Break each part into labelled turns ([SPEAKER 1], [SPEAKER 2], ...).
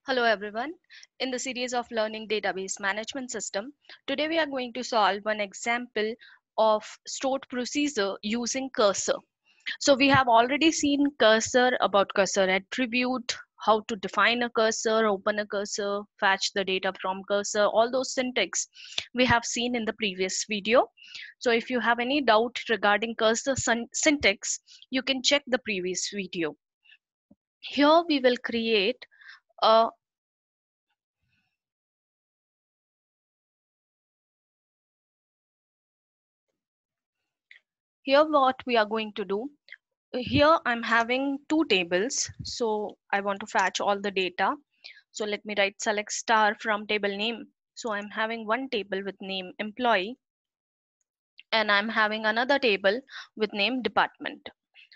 [SPEAKER 1] Hello everyone. In the series of Learning Database Management System, today we are going to solve one example of stored procedure using cursor. So we have already seen cursor, about cursor attribute, how to define a cursor, open a cursor, fetch the data from cursor, all those syntax we have seen in the previous video. So if you have any doubt regarding cursor syntax, you can check the previous video. Here we will create a Here what we are going to do, here I'm having two tables, so I want to fetch all the data. So let me write select star from table name. So I'm having one table with name employee, and I'm having another table with name department.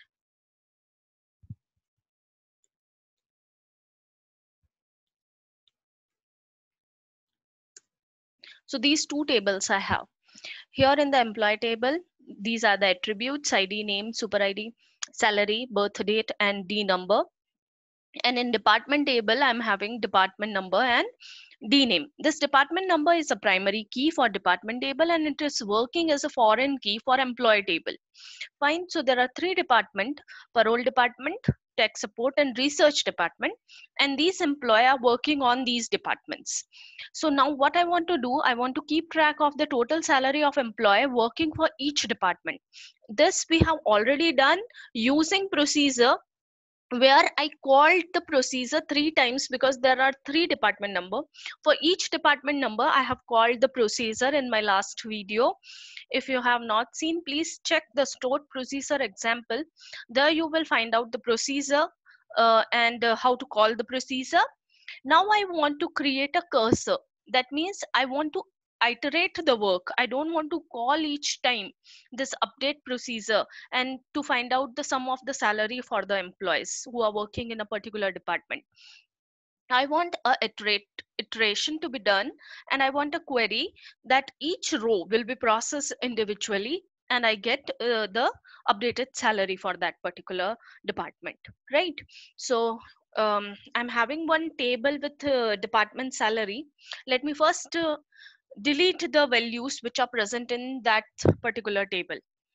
[SPEAKER 1] So these two tables I have. Here in the employee table, these are the attributes: ID, name, super ID, salary, birth date, and D number. And in department table, I'm having department number and D name. This department number is a primary key for department table, and it is working as a foreign key for employee table. Fine. So there are three department: parole department, tech support, and research department. And these employee are working on these departments. So now what I want to do, I want to keep track of the total salary of employee working for each department. This we have already done using procedure, where I called the procedure three times because there are three department number. For each department number, I have called the procedure in my last video. If you have not seen, please check the stored procedure example. There you will find out the procedure and how to call the procedure. Now I want to create a cursor. That means I want to iterate the work. I don't want to call each time this update procedure and to find out the sum of the salary for the employees who are working in a particular department. I want a iteration to be done, and I want a query that each row will be processed individually, and I get the updated salary for that particular department, right? So I'm having one table with department salary. Let me first delete the values which are present in that particular table.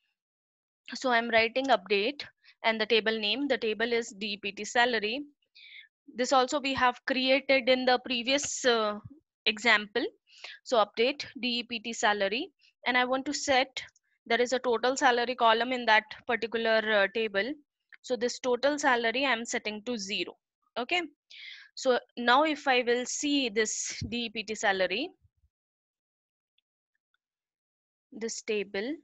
[SPEAKER 1] So I'm writing update, and the table name, the table is DPT salary. This also we have created in the previous example. So update DEPT salary, and I want to set, there is a total salary column in that particular table. So this total salary I'm setting to 0. Okay. So now if I will see this DEPT salary, this table,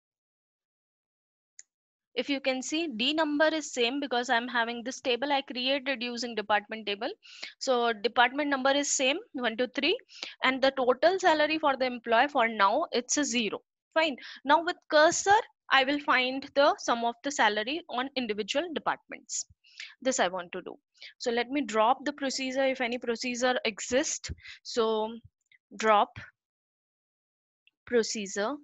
[SPEAKER 1] if you can see, D number is same because I'm having this table I created using department table. So department number is same, 1 to 3, and the total salary for the employee for now it's a 0. Fine. Now with cursor, I will find the sum of the salary on individual departments. This I want to do. So let me drop the procedure if any procedure exists. So drop procedure,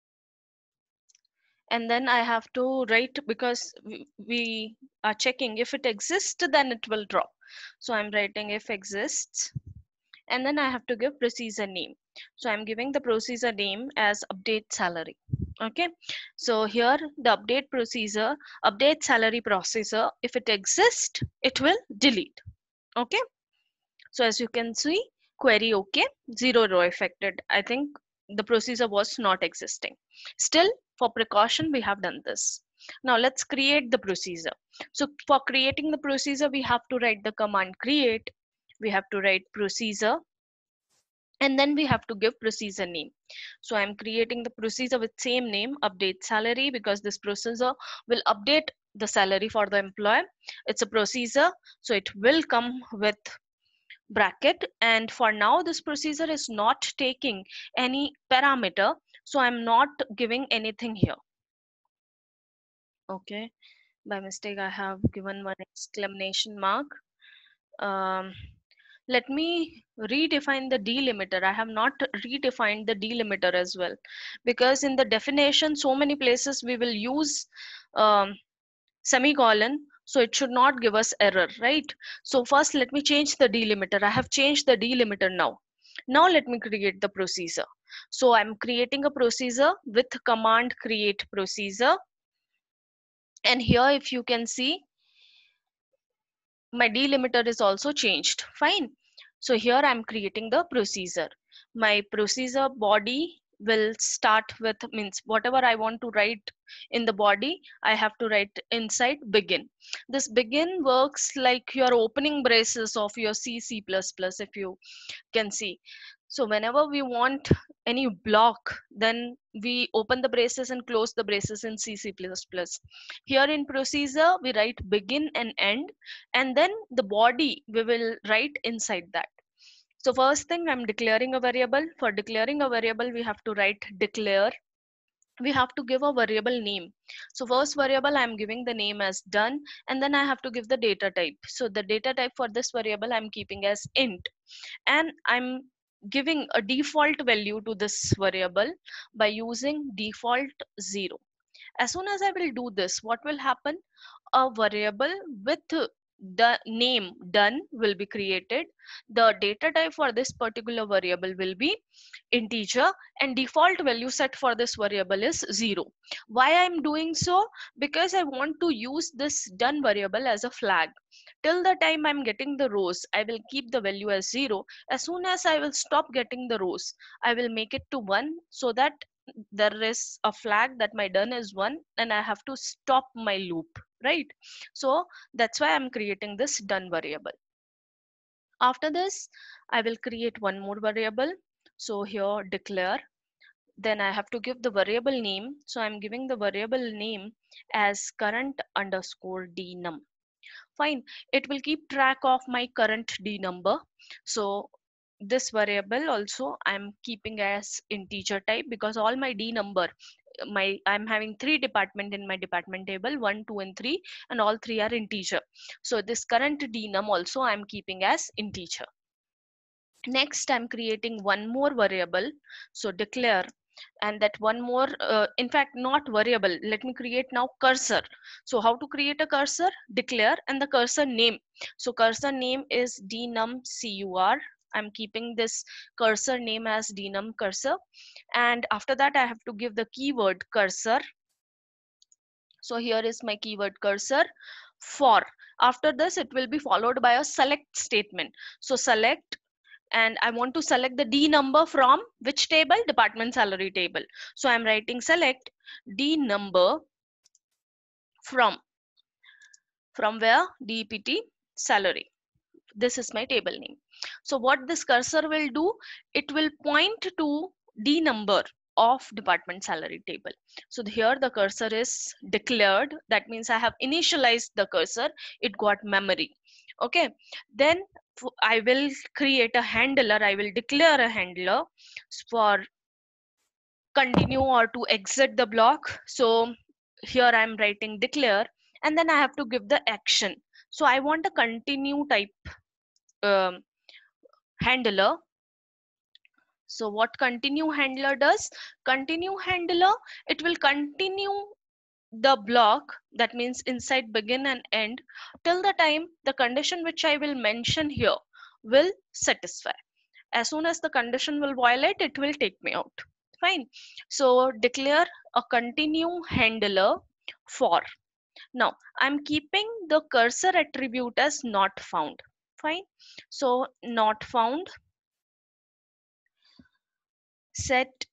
[SPEAKER 1] and then I have to write, because we are checking if it exists, then it will drop. So I'm writing if exists, and then I have to give procedure name. So I'm giving the procedure name as update salary. Okay. So here the update procedure, update salary procedure, if it exists, it will delete. Okay. So as you can see, query okay, 0 row affected. I think the procedure was not existing. Still, for precaution, we have done this. Now let's create the procedure. So for creating the procedure, we have to write the command create. We have to write procedure, and then we have to give procedure name. So I'm creating the procedure with same name, update salary, because this procedure will update the salary for the employee. It's a procedure, so it will come with bracket, and for now this procedure is not taking any parameter, so I'm not giving anything here. Okay, by mistake I have given one exclamation mark. um, Let me redefine the delimiter. I have not redefined the delimiter as well, because in the definition so many places we will use um, semicolon. So it should not give us error, right? So first let me change the delimiter. I have changed the delimiter now. Now let me create the procedure. So I'm creating a procedure with command create procedure. And here if you can see, my delimiter is also changed. Fine. So here I'm creating the procedure. My procedure body will start with, means whatever I want to write in the body, I have to write inside begin. This begin works like your opening braces of your C++, if you can see. So whenever we want any block, then we open the braces and close the braces in C++. Here in procedure, we write begin and end, and then the body we will write inside that. So first thing, I'm declaring a variable. For declaring a variable, we have to write declare. We have to give a variable name. So first variable, I'm giving the name as done, and then I have to give the data type. So the data type for this variable I'm keeping as int, and I'm giving a default value to this variable by using default 0. As soon as I will do this, what will happen? A variable with the name done will be created. The data type for this particular variable will be integer, and default value set for this variable is 0. Why I'm doing so? Because I want to use this done variable as a flag. Till the time I'm getting the rows, I will keep the value as 0. As soon as I will stop getting the rows, I will make it to 1, so that there is a flag that my done is 1 and I have to stop my loop, right? So that's why I'm creating this done variable. After this, I will create one more variable. So here declare, then I have to give the variable name. So I'm giving the variable name as current underscore dnum. Fine. It will keep track of my current d number. So this variable also I'm keeping as integer type, because all my d number, I'm having 3 department in my department table, 1, 2 and 3, and all 3 are integer. So this current dnum also I'm keeping as integer. Next, I'm creating one more variable. So declare, and that one more, in fact, not variable. Let me create now cursor. So how to create a cursor? Declare and the cursor name. So cursor name is dnum_cur. I'm keeping this cursor name as dnum cursor. And after that, I have to give the keyword cursor. So here is my keyword cursor for. After this, it will be followed by a select statement. So select, and I want to select the D number from which table? Department salary table. So I'm writing select D number from where? DPT salary. This is my table name. So what this cursor will do, it will point to D number of department salary table. So here the cursor is declared. That means I have initialized the cursor. It got memory. Okay. Then I will create a handler. I will declare a handler for continue or to exit the block. So here I'm writing declare, and then I have to give the action. So I want a continue type um, handler. So what continue handler does? Continue handler, it will continue the block, that means inside begin and end, till the time the condition which I will mention here will satisfy. As soon as the condition will violate, it will take me out. Fine. So declare a continue handler for. Now I'm keeping the cursor attribute as not found. Fine. So not found, set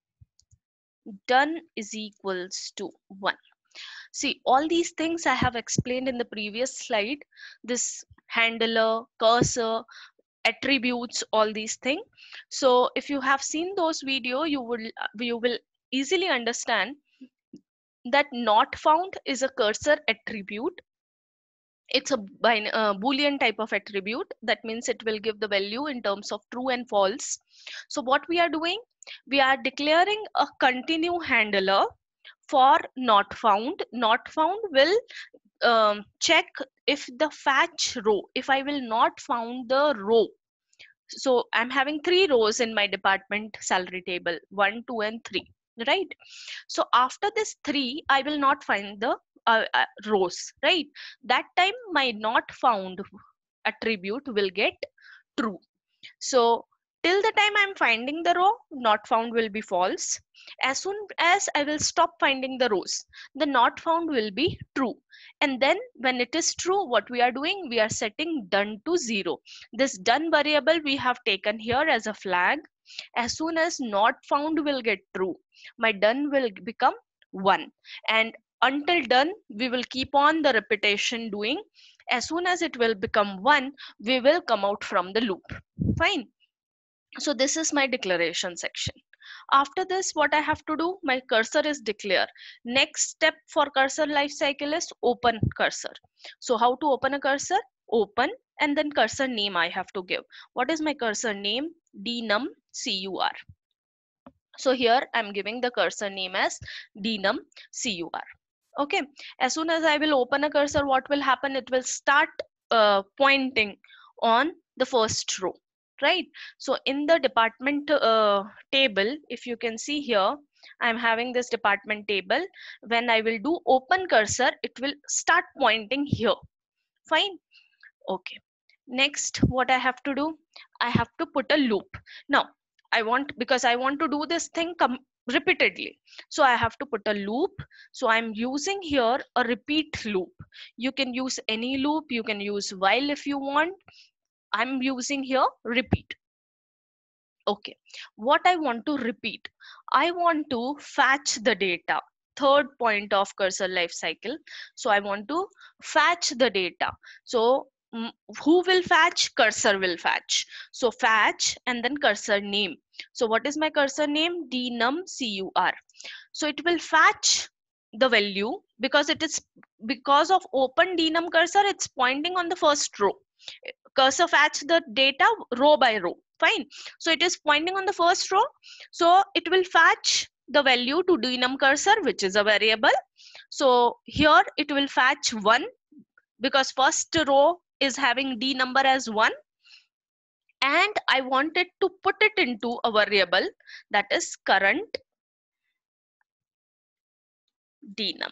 [SPEAKER 1] done is equals to 1. See, all these things I have explained in the previous slide. This handler, cursor, attributes, all these things. So if you have seen those video, you will easily understand that not found is a cursor attribute. It's a boolean type of attribute. That means it will give the value in terms of true and false. So what we are doing, we are declaring a continue handler for not found. Not found will check if the fetch row, if I will not found the row. So I'm having 3 rows in my department salary table, 1, 2 and 3, right? So after this 3, I will not find the rows, right? That time my not found attribute will get true. So till the time I'm finding the row, not found will be false. As soon as I will stop finding the rows, the not found will be true. And then when it is true, what we are doing, we are setting done to 0. This done variable we have taken here as a flag. As soon as not found will get true, my done will become 1. And until done, we will keep on the repetition doing. As soon as it will become 1, we will come out from the loop. Fine. So this is my declaration section. After this, what I have to do, my cursor is declare. Next step for cursor lifecycle is open cursor. So how to open a cursor? Open, and then cursor name I have to give. What is my cursor name? denum_cur. So here I'm giving the cursor name as denum_cur. Okay, as soon as I will open a cursor, what will happen? It will start pointing on the first row, right? So in the department table, if you can see here, I'm having this department table. When I will do open cursor, it will start pointing here. Fine. Okay, next what I have to do, I have to put a loop. Now because I want to do this thing repeatedly, so I have to put a loop. So I'm using here a repeat loop. You can use any loop, you can use while if you want. I'm using here repeat. Okay, what I want to repeat, I want to fetch the data. Third point of cursor life cycle. So I want to fetch the data. So who will fetch? Cursor will fetch. So fetch and then cursor name. So what is my cursor name? denum_cur. So it will fetch the value because it is because of open denum cursor, it's pointing on the first row. Cursor fetch the data row by row. Fine. So it is pointing on the first row. So it will fetch the value to denum cursor, which is a variable. So here it will fetch 1 because first row is having d number as 1. And I wanted to put it into a variable, that is current denum.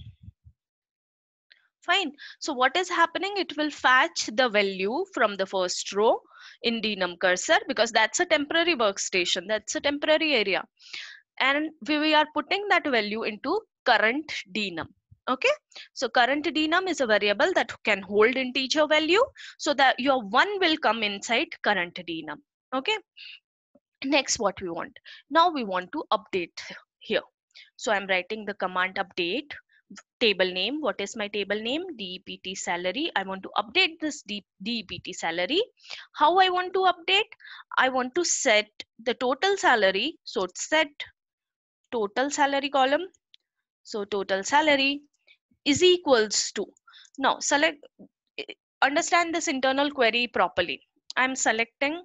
[SPEAKER 1] Fine. So what is happening? It will fetch the value from the first row in denum cursor because that's a temporary workstation. That's a temporary area. And we are putting that value into current denum. Okay. So current denum is a variable that can hold integer value. So that your 1 will come inside current denum. Okay. Next, what we want. Now we want to update here. So I'm writing the command update. Table name, what is my table name? DEPT salary. I want to update this DEPT salary. How I want to update? I want to set the total salary. So set total salary column. So total salary is equals to, now select, understand this internal query properly. I'm selecting,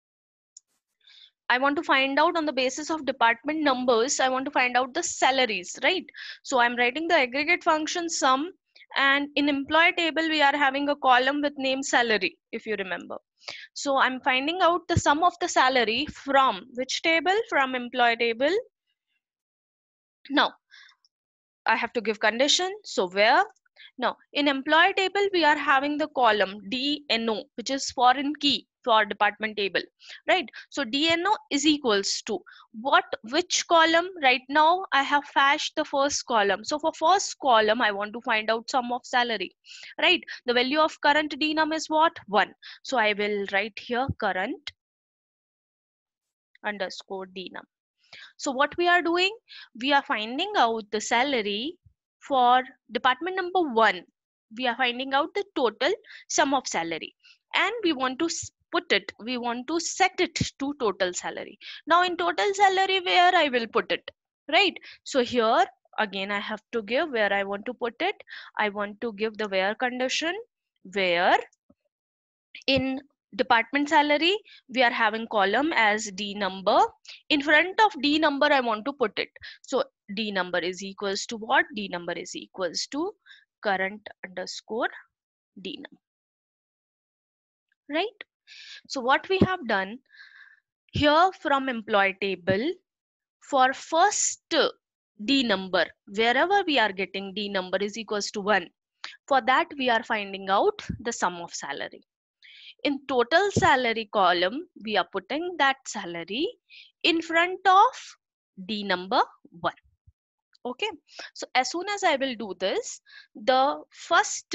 [SPEAKER 1] I want to find out on the basis of department numbers, I want to find out the salaries, right? So I'm writing the aggregate function sum, and in employee table, we are having a column with name salary, if you remember. So I'm finding out the sum of the salary from which table? From employee table. Now I have to give condition. So where? Now in employee table, we are having the column DNO, which is foreign key for department table, right? So DNO is equals to what? Which column? Right now I have fetched the first column. So for first column, I want to find out sum of salary, right? The value of current denum is what? 1. So I will write here current underscore denum. So what we are doing, we are finding out the salary for department number 1. We are finding out the total sum of salary, and we want to we want to set it to total salary. Now in total salary, where I will put it, right? So here again, I have to give where I want to put it. I want to give the where condition, where in department salary, we are having column as D number. In front of D number, I want to put it. So D number is equals to what? D number is equals to current underscore D number, right? So what we have done here from employee table, for first D number. Wherever we are getting D number is equals to 1. For that, we are finding out the sum of salary. In total salary column, we are putting that salary in front of D number 1. Okay. So as soon as I will do this, the first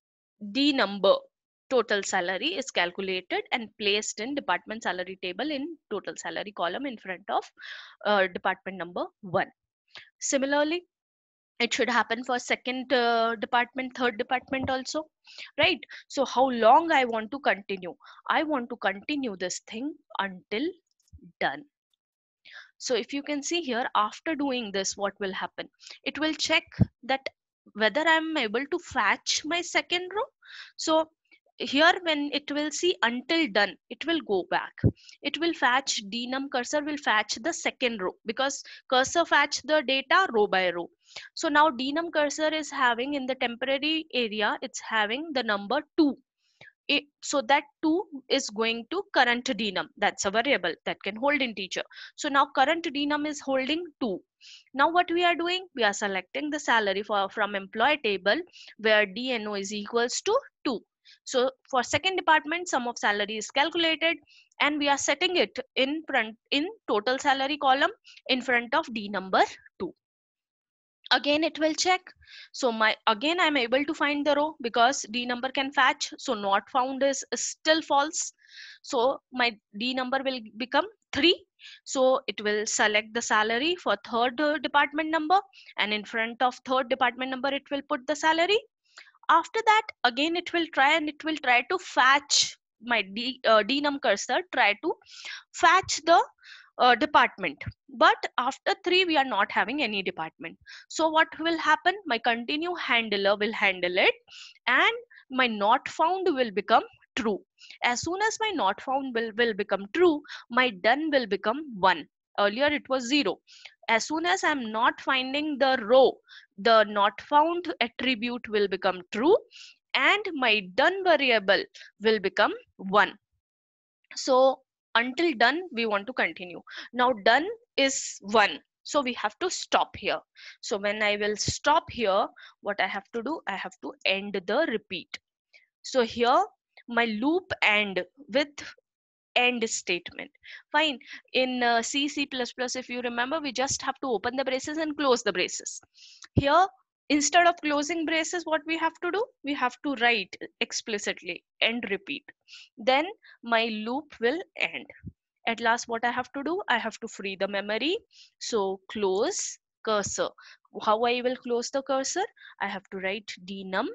[SPEAKER 1] D number total salary is calculated and placed in department salary table in total salary column in front of department number 1. Similarly, it should happen for second department, third department also, right? So how long I want to continue? I want to continue this thing until done. So if you can see here, after doing this, what will happen? It will check that whether I'm able to fetch my second row. So here when it will see until done, it will go back. It will fetch denum cursor will fetch the second row because cursor fetch the data row by row. So now denum cursor is having in the temporary area, it's having the number 2. So that 2 is going to current denum. That's a variable that can hold integer. So now current denum is holding 2. Now what we are doing? We are selecting the salary from employee table where DNO is equals to 2. So for second department, sum of salary is calculated and we are setting it in front in total salary column in front of D number 2. Again it will check. So again I'm able to find the row because D number can fetch. So not found is still false. So my D number will become 3. So it will select the salary for third department number, and in front of third department number it will put the salary. After that, again it will try and it will try to fetch my denum cursor, try to fetch the department. But after 3 we are not having any department. So what will happen? My continue handler will handle it and my not found will become true. As soon as my not found will become true, my done will become 1. Earlier it was 0. As soon as I'm not finding the row, the not found attribute will become true and my done variable will become 1. So until done we want to continue. Now done is 1, so we have to stop here. So when I will stop here, what I have to do, I have to end the repeat. So here my loop end with end statement. Fine. In C++, if you remember, we just have to open the braces and close the braces. Here, instead of closing braces, what we have to do? We have to write explicitly end repeat. Then my loop will end. At last, what I have to do? I have to free the memory. So close cursor. How I will close the cursor? I have to write denum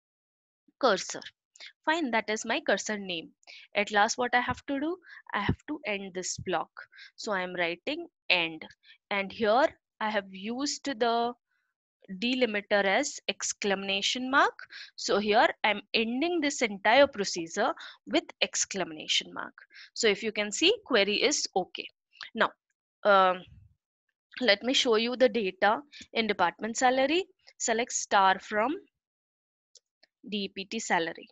[SPEAKER 1] cursor. Fine, that is my cursor name. At last, what I have to do? I have to end this block. So I am writing end. And here I have used the delimiter as exclamation mark. So here I'm ending this entire procedure with exclamation mark. So if you can see, query is okay. Now, let me show you the data in department salary. Select star from DEPT salary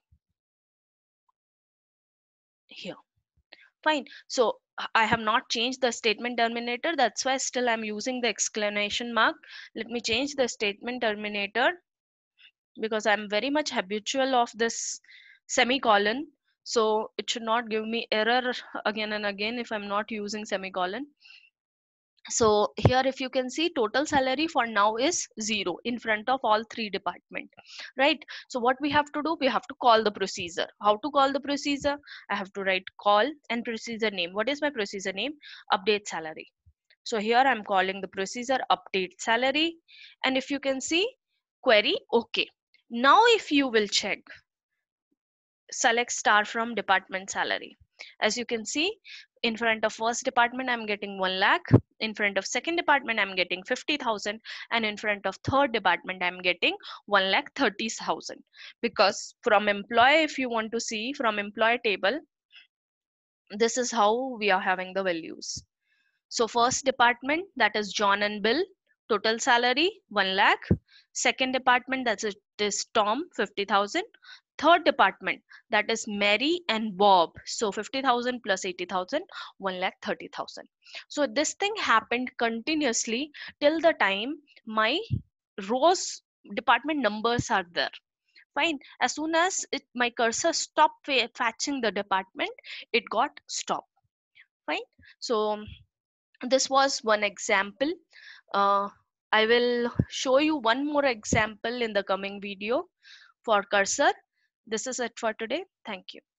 [SPEAKER 1] here. Fine. So I have not changed the statement terminator. That's why still I'm using the exclamation mark. Let me change the statement terminator because I'm very much habitual of this semicolon. So it should not give me error again and again if I'm not using semicolon. So here if you can see, total salary for now is 0 in front of all 3 department, right? So what we have to do, we have to call the procedure. How to call the procedure? I have to write call and procedure name. What is my procedure name? Update salary. So here I'm calling the procedure update salary, and if you can see, query okay. Now if you will check, select star from department salary. As you can see, in front of first department I'm getting 1 lakh, in front of second department I'm getting 50,000, and in front of third department I'm getting 1,30,000. Because from employee, if you want to see from employee table, this is how we are having the values. So first department, that is John and Bill, total salary 1 lakh. Second department, that is Tom, 50,000. third department, that is Mary and Bob. So 50,000 plus 80,000, 1,30,000. So this thing happened continuously till the time my rows department numbers are there. Fine. As soon as my cursor stopped fetching the department, it got stopped. Fine. So this was one example. uh, I will show you one more example in the coming video for cursor. This is it for today. Thank you.